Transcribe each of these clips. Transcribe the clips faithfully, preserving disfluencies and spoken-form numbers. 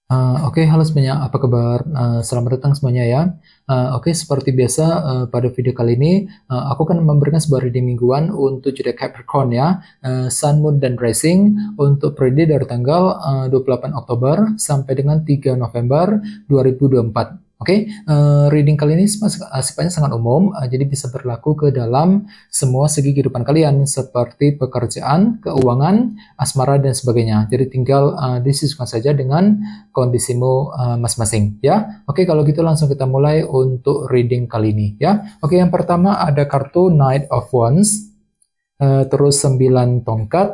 Uh, Oke, halo semuanya. Apa kabar? Uh, selamat datang semuanya ya. Uh, Oke, seperti biasa uh, pada video kali ini uh, aku akan memberikan sebuah reading mingguan untuk zodiak Capricorn ya, uh, Sun, Moon, dan Rising untuk periode dari tanggal uh, dua puluh delapan Oktober sampai dengan tiga November dua ribu dua puluh empat. Oke, uh, reading kali ini sifatnya sangat umum, uh, jadi bisa berlaku ke dalam semua segi kehidupan kalian seperti pekerjaan, keuangan, asmara dan sebagainya. Jadi tinggal uh, disesuaikan saja dengan kondisimu uh, masing-masing ya. Oke, kalau gitu langsung kita mulai untuk reading kali ini ya. Oke, yang pertama ada kartu Knight of Wands, uh, terus sembilan tongkat,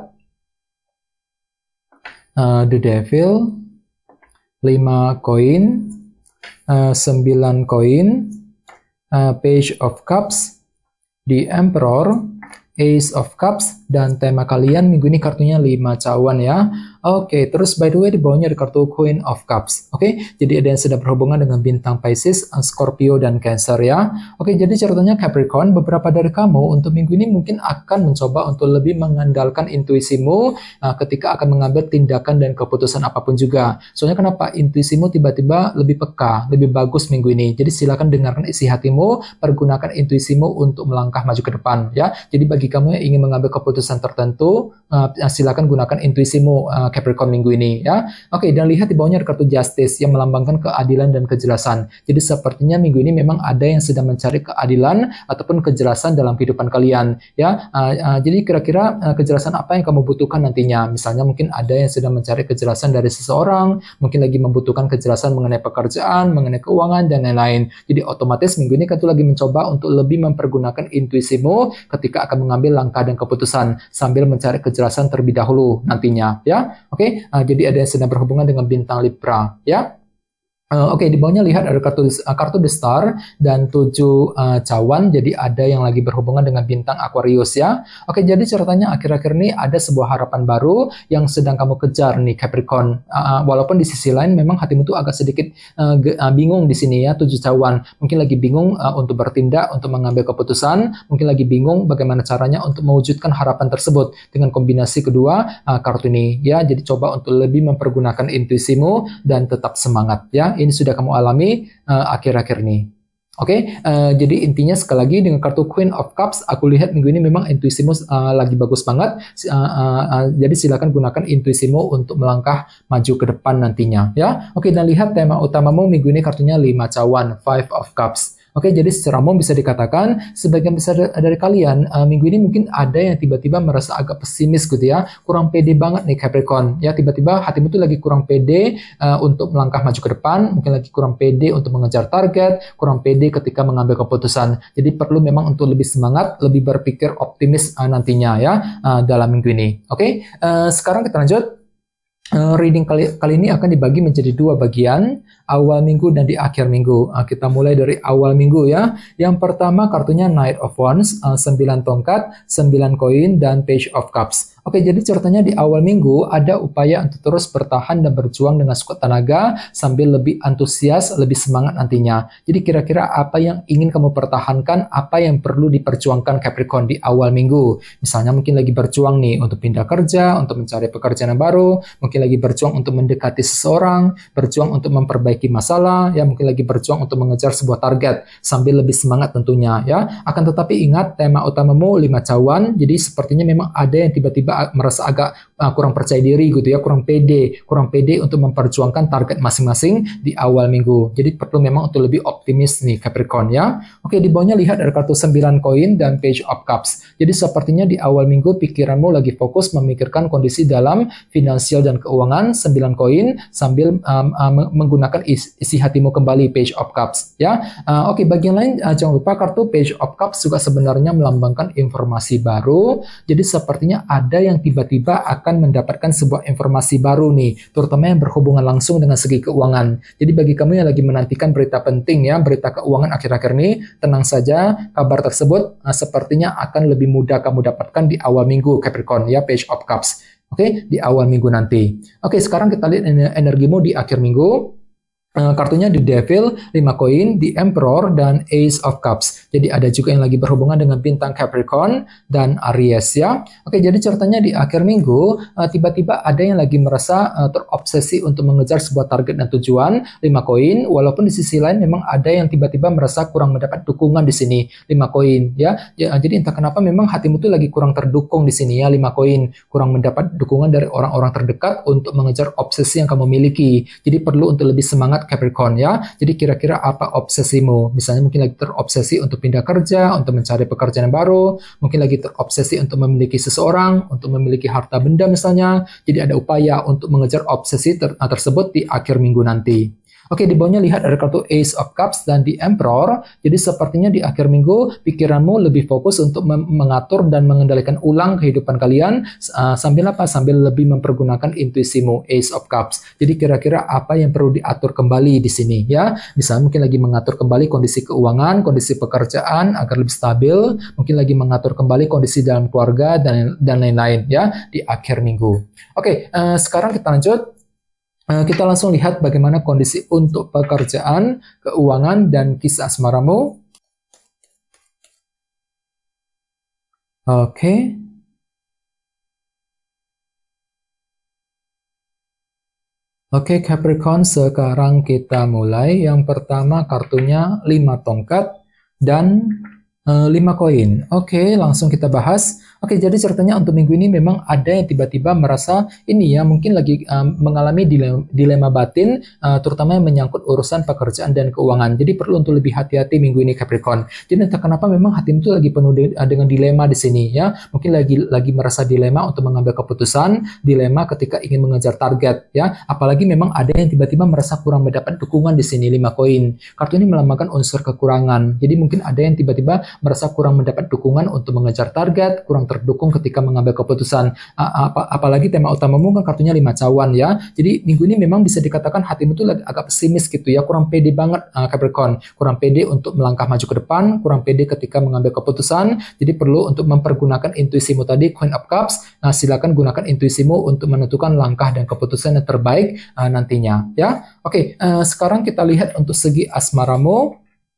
uh, The Devil, lima koin, uh, sembilan koin, uh, Page of Cups, The Emperor, Ace of Cups, dan tema kalian minggu ini kartunya lima cawan ya. Oke, okay, terus by the way di bawahnya ada kartu Queen of Cups. Oke, okay? Jadi ada yang sudah berhubungan dengan bintang Pisces, Scorpio, dan Cancer ya. Oke, okay, jadi ceritanya Capricorn, beberapa dari kamu untuk minggu ini mungkin akan mencoba untuk lebih mengandalkan intuisimu uh, ketika akan mengambil tindakan dan keputusan apapun juga. Soalnya kenapa? Intuisimu tiba-tiba lebih peka, lebih bagus minggu ini. Jadi silakan dengarkan isi hatimu, pergunakan intuisimu untuk melangkah maju ke depan ya. Jadi bagi kamu yang ingin mengambil keputusan tertentu, uh, silakan gunakan intuisimu uh, Capricorn minggu ini ya. Oke, dan lihat di bawahnya ada kartu Justice yang melambangkan keadilan dan kejelasan. Jadi sepertinya minggu ini memang ada yang sedang mencari keadilan ataupun kejelasan dalam kehidupan kalian ya. Uh, uh, jadi kira-kira uh, kejelasan apa yang kamu butuhkan nantinya? Misalnya mungkin ada yang sedang mencari kejelasan dari seseorang, mungkin lagi membutuhkan kejelasan mengenai pekerjaan, mengenai keuangan dan lain-lain. Jadi otomatis minggu ini kamu lagi mencoba untuk lebih mempergunakan intuisimu ketika akan mengambil langkah dan keputusan sambil mencari kejelasan terlebih dahulu nantinya ya. Oke, okay? uh, jadi ada yang sedang berhubungan dengan bintang Libra, ya. Uh, Oke, okay, di bawahnya lihat ada kartu uh, kartu The Star dan tujuh uh, cawan. Jadi ada yang lagi berhubungan dengan bintang Aquarius ya. Oke, okay, jadi ceritanya akhir-akhir ini ada sebuah harapan baru yang sedang kamu kejar nih Capricorn. Uh, walaupun di sisi lain memang hatimu tuh agak sedikit uh, uh, bingung di sini ya, tujuh cawan. Mungkin lagi bingung uh, untuk bertindak, untuk mengambil keputusan. Mungkin lagi bingung bagaimana caranya untuk mewujudkan harapan tersebut dengan kombinasi kedua uh, kartu ini ya. Jadi coba untuk lebih mempergunakan intuisimu dan tetap semangat ya. Ini sudah kamu alami uh, akhir-akhir ini. Oke, okay? uh, jadi intinya sekali lagi dengan kartu Queen of Cups, aku lihat minggu ini memang intuisimu uh, lagi bagus banget. Uh, uh, uh, jadi silakan gunakan intuisimu untuk melangkah maju ke depan nantinya, ya. Oke, okay, dan lihat tema utamamu minggu ini kartunya lima cawan, Five of Cups. Oke, jadi secara umum bisa dikatakan sebagian besar dari kalian uh, minggu ini mungkin ada yang tiba-tiba merasa agak pesimis gitu ya, kurang pede banget nih Capricorn. Ya, tiba-tiba hatimu tuh lagi kurang pede uh, untuk melangkah maju ke depan, mungkin lagi kurang pede untuk mengejar target, kurang pede ketika mengambil keputusan. Jadi perlu memang untuk lebih semangat, lebih berpikir optimis uh, nantinya ya uh, dalam minggu ini. Oke, uh, sekarang kita lanjut. Uh, reading kali, kali ini akan dibagi menjadi dua bagian, awal minggu dan di akhir minggu. Uh, kita mulai dari awal minggu ya. Yang pertama kartunya Knight of Wands, uh, sembilan tongkat, sembilan koin, dan Page of Cups. Oke, jadi ceritanya di awal minggu ada upaya untuk terus bertahan dan berjuang dengan sekuat tenaga sambil lebih antusias, lebih semangat nantinya. Jadi kira-kira apa yang ingin kamu pertahankan, apa yang perlu diperjuangkan Capricorn di awal minggu. Misalnya mungkin lagi berjuang nih untuk pindah kerja, untuk mencari pekerjaan yang baru, mungkin lagi berjuang untuk mendekati seseorang, berjuang untuk memperbaiki masalah, ya mungkin lagi berjuang untuk mengejar sebuah target sambil lebih semangat tentunya ya. Akan tetapi ingat tema utamamu lima cawan, jadi sepertinya memang ada yang tiba-tiba merasa agak uh, kurang percaya diri gitu ya, kurang pede, kurang pede untuk memperjuangkan target masing-masing di awal minggu. Jadi perlu memang untuk lebih optimis nih Capricorn ya. Oke, di bawahnya lihat ada kartu sembilan koin dan Page of Cups. Jadi sepertinya di awal minggu pikiranmu lagi fokus memikirkan kondisi dalam finansial dan keuangan, sembilan koin sambil um, um, menggunakan isi, isi hatimu kembali Page of Cups ya. Uh, Oke, bagian lain uh, jangan lupa kartu Page of Cups juga sebenarnya melambangkan informasi baru. Jadi sepertinya ada yang tiba-tiba akan mendapatkan sebuah informasi baru nih, terutama yang berhubungan langsung dengan segi keuangan. Jadi bagi kamu yang lagi menantikan berita penting ya, berita keuangan akhir-akhir ini, tenang saja, kabar tersebut uh, sepertinya akan lebih mudah kamu dapatkan di awal minggu Capricorn ya, Page of Cups. Oke, di awal minggu nanti. Oke, sekarang kita lihat energimu di akhir minggu. Uh, kartunya The Devil, lima koin, The Emperor, dan Ace of Cups. Jadi ada juga yang lagi berhubungan dengan bintang Capricorn dan Aries ya. Oke, jadi ceritanya di akhir minggu, uh, tiba-tiba ada yang lagi merasa uh, terobsesi untuk mengejar sebuah target dan tujuan, lima koin, walaupun di sisi lain memang ada yang tiba-tiba merasa kurang mendapat dukungan di sini, lima koin ya. ya. Jadi entah kenapa memang hatimu tuh lagi kurang terdukung di sini ya, lima koin, kurang mendapat dukungan dari orang-orang terdekat untuk mengejar obsesi yang kamu miliki. Jadi perlu untuk lebih semangat Capricorn ya. Jadi kira-kira apa obsesimu? Misalnya mungkin lagi terobsesi untuk pindah kerja, untuk mencari pekerjaan yang baru, mungkin lagi terobsesi untuk memiliki seseorang, untuk memiliki harta benda misalnya. Jadi ada upaya untuk mengejar obsesi ter tersebut di akhir minggu nanti. Oke, di bawahnya lihat ada kartu Ace of Cups dan The Emperor. Jadi sepertinya di akhir minggu pikiranmu lebih fokus untuk mengatur dan mengendalikan ulang kehidupan kalian uh, sambil apa? Sambil lebih mempergunakan intuisimu, Ace of Cups. Jadi kira-kira apa yang perlu diatur kembali di sini ya? Misalnya mungkin lagi mengatur kembali kondisi keuangan, kondisi pekerjaan agar lebih stabil, mungkin lagi mengatur kembali kondisi dalam keluarga dan dan lain-lain ya di akhir minggu. Oke, uh, sekarang kita lanjut. Uh, kita langsung lihat bagaimana kondisi untuk pekerjaan, keuangan, dan kisah asmaramu. Oke. Okay. Oke, okay, Capricorn, sekarang kita mulai. Yang pertama kartunya lima tongkat dan uh, lima koin. Oke, okay, langsung kita bahas. Oke, jadi ceritanya untuk minggu ini memang ada yang tiba-tiba merasa ini ya, mungkin lagi um, mengalami dilema, dilema batin, uh, terutama yang menyangkut urusan pekerjaan dan keuangan. Jadi perlu untuk lebih hati-hati minggu ini Capricorn. Jadi entah kenapa memang hatimu itu lagi penuh de dengan dilema di sini ya. Mungkin lagi lagi merasa dilema untuk mengambil keputusan, dilema ketika ingin mengejar target ya. Apalagi memang ada yang tiba-tiba merasa kurang mendapat dukungan di sini, lima koin. Kartu ini melambangkan unsur kekurangan. Jadi mungkin ada yang tiba-tiba merasa kurang mendapat dukungan untuk mengejar target, kurang terdukung ketika mengambil keputusan. Ap apalagi tema utamamu kan kartunya lima cawan ya. Jadi minggu ini memang bisa dikatakan hatimu tuh agak pesimis gitu ya, kurang pede banget uh, Capricorn, kurang pede untuk melangkah maju ke depan, kurang pede ketika mengambil keputusan. Jadi perlu untuk mempergunakan intuisimu tadi, Queen of Cups. Nah, silakan gunakan intuisimu untuk menentukan langkah dan keputusan yang terbaik uh, nantinya ya. Oke, uh, sekarang kita lihat untuk segi asmaramu.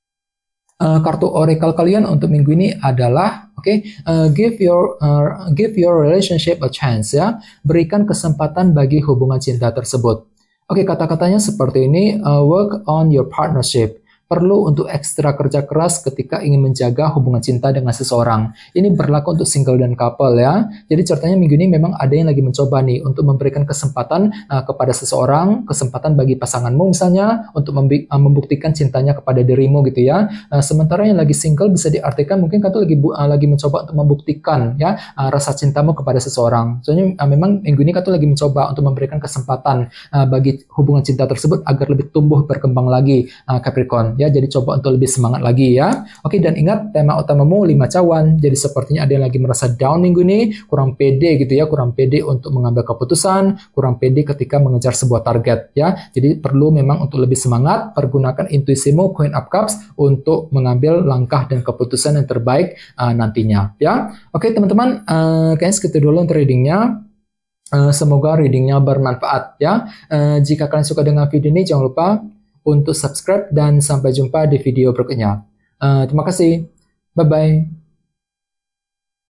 Uh, kartu oracle kalian untuk minggu ini adalah oke, okay, uh, give your uh, give your relationship a chance ya, berikan kesempatan bagi hubungan cinta tersebut. Oke, okay, kata-katanya seperti ini, uh, work on your partnership. Perlu untuk ekstra kerja keras ketika ingin menjaga hubungan cinta dengan seseorang. Ini berlaku untuk single dan couple ya. Jadi ceritanya minggu ini memang ada yang lagi mencoba nih untuk memberikan kesempatan uh, kepada seseorang, kesempatan bagi pasanganmu misalnya untuk uh, membuktikan cintanya kepada dirimu gitu ya. Uh, sementara yang lagi single bisa diartikan mungkin kamu lagi uh, lagi mencoba untuk membuktikan ya uh, rasa cintamu kepada seseorang. Soalnya uh, memang minggu ini kamu lagi mencoba untuk memberikan kesempatan uh, bagi hubungan cinta tersebut agar lebih tumbuh berkembang lagi uh, Capricorn. Ya, jadi coba untuk lebih semangat lagi ya. Oke, dan ingat tema utamamu lima cawan. Jadi sepertinya ada yang lagi merasa down minggu ini, kurang pede gitu ya, kurang pede untuk mengambil keputusan, kurang pede ketika mengejar sebuah target ya. Jadi perlu memang untuk lebih semangat, pergunakan intuisimu Queen of Cups untuk mengambil langkah dan keputusan yang terbaik uh, nantinya ya. Oke, teman-teman, uh, kayaknya segitu dulu untuk readingnya. Uh, semoga readingnya bermanfaat ya. Uh, jika kalian suka dengan video ini, jangan lupa untuk subscribe dan sampai jumpa di video berikutnya. Uh, terima kasih. Bye-bye.